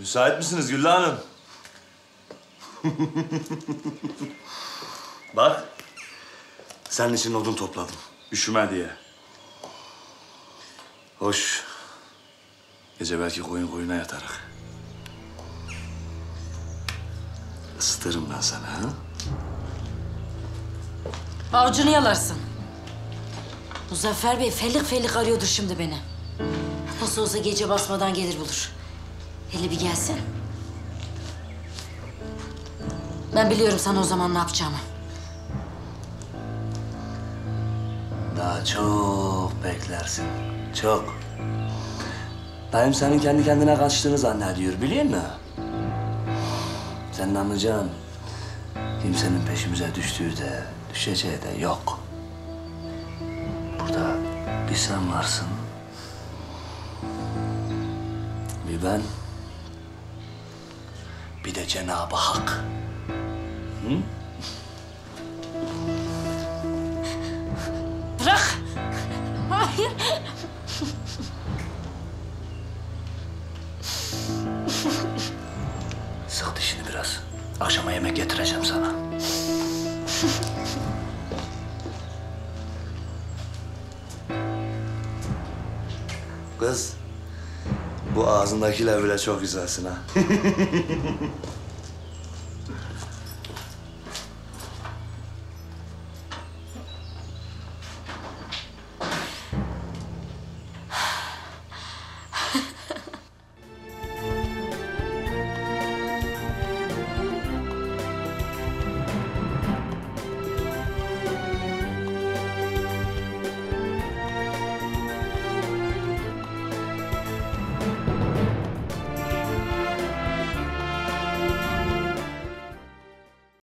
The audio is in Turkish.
Müsait misiniz Güllü Hanım? Bak, senin için odun topladım. Üşüme diye. Hoş. Gece belki koyun koyuna yatarık. Isıtırım ben sana, ha? Avucunu yalarsın. Muzaffer Bey fellik fellik arıyordur şimdi beni. Nasıl olsa gece basmadan gelir bulur. Hele bir gelsin. Ben biliyorum sana o zaman ne yapacağımı. Daha çok beklersin. Çok. Dayım senin kendi kendine kaçtığını zannediyor, biliyor musun? Senin anlayacaksın. Kimsenin peşimize düştüğü de, düşeceği de yok. Burada bir sen varsın. Bir ben. Bir de Cenab-ı Hak. Hı? Bırak! Hayır! Sık dişini biraz. Akşama yemek getireceğim sana. Kız, bu ağzındakiyle bile çok güzelsin ha.